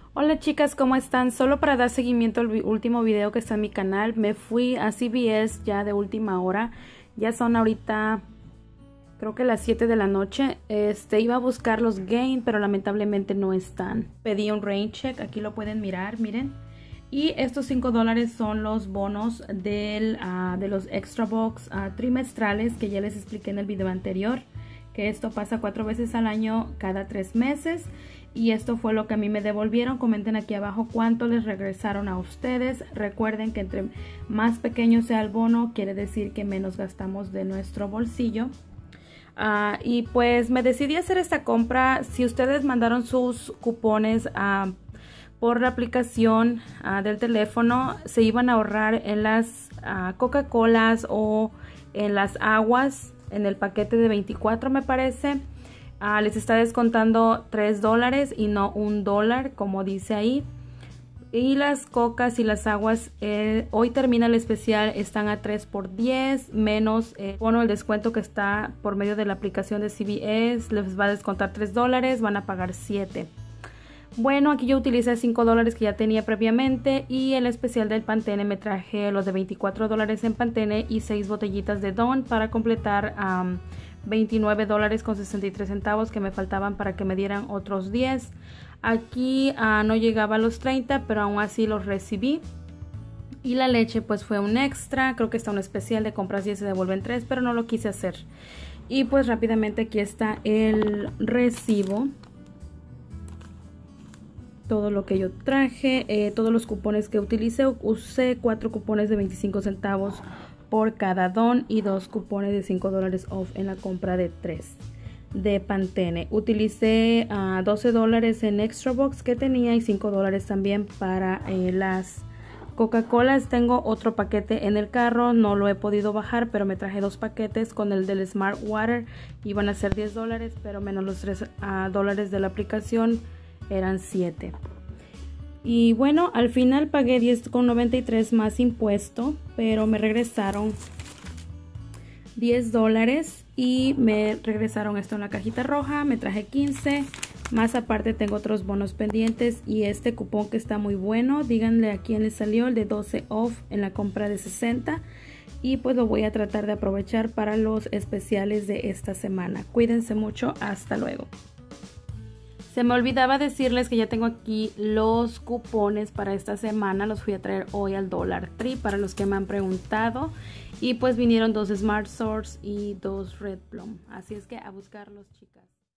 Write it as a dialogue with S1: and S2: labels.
S1: Hola chicas, ¿cómo están? Solo para dar seguimiento al último video que está en mi canal, me fui a CVS ya de última hora. Ya son ahorita, creo que las 7 de la noche. Iba a buscar los Gain, pero lamentablemente no están. Pedí un rain check, aquí lo pueden mirar, miren. Y estos $5 son los bonos de los extra box trimestrales que ya les expliqué en el video anterior. Que esto pasa 4 veces al año, cada 3 meses. Y esto fue lo que a mí me devolvieron. Comenten aquí abajo cuánto les regresaron a ustedes. Recuerden que entre más pequeño sea el bono, quiere decir que menos gastamos de nuestro bolsillo. Y pues me decidí hacer esta compra. Si ustedes mandaron sus cupones por la aplicación del teléfono, se iban a ahorrar en las Coca-Colas o en las aguas, en el paquete de 24 me parece. Les está descontando $3 y no $1 como dice ahí. Y las cocas y las aguas, hoy termina el especial, están a 3 por 10 menos el descuento que está por medio de la aplicación de CVS. Les va a descontar $3, van a pagar 7. Bueno, aquí yo utilicé $5 que ya tenía previamente, y el especial del Pantene me traje los de $24 en Pantene y 6 botellitas de Dawn para completar $29.63 que me faltaban para que me dieran otros 10. Aquí no llegaba a los 30, pero aún así los recibí. Y la leche pues fue un extra, creo que está un especial de compras 10 se devuelven 3, pero no lo quise hacer. Y pues rápidamente aquí está el recibo. Todo lo que yo traje, todos los cupones que utilicé. Usé 4 cupones de 25 centavos por cada don y 2 cupones de $5 off en la compra de 3 de Pantene. Utilicé $12 en extra box que tenía y $5 también para las Coca-Colas. Tengo otro paquete en el carro, no lo he podido bajar, pero me traje 2 paquetes con el del Smart Water. Iban a ser $10, pero menos los $3 de la aplicación eran 7. Y bueno, al final pagué $10.93 más impuesto, pero me regresaron $10 y me regresaron esto en la cajita roja. Me traje 15 más, aparte tengo otros bonos pendientes y este cupón que está muy bueno. Díganle a quién le salió, el de 12 off en la compra de 60, y pues lo voy a tratar de aprovechar para los especiales de esta semana. Cuídense mucho, hasta luego. Se me olvidaba decirles que ya tengo aquí los cupones para esta semana. Los fui a traer hoy al Dollar Tree para los que me han preguntado. Y pues vinieron 2 Smart Source y 2 Red Plum. Así es que a buscarlos, chicas.